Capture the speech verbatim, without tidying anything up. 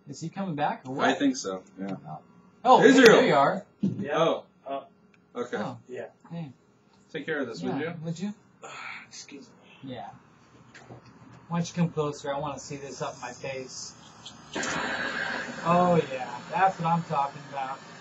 Is he coming back or what? I think so. Yeah. Oh, Israel. there you are. Yeah. Oh. Oh. Okay. Oh. Yeah. Hey. Take care of this, Yeah. would you? Would you? Excuse me. Yeah. Why don't you come closer? I want to see this up my face. Oh yeah, that's what I'm talking about.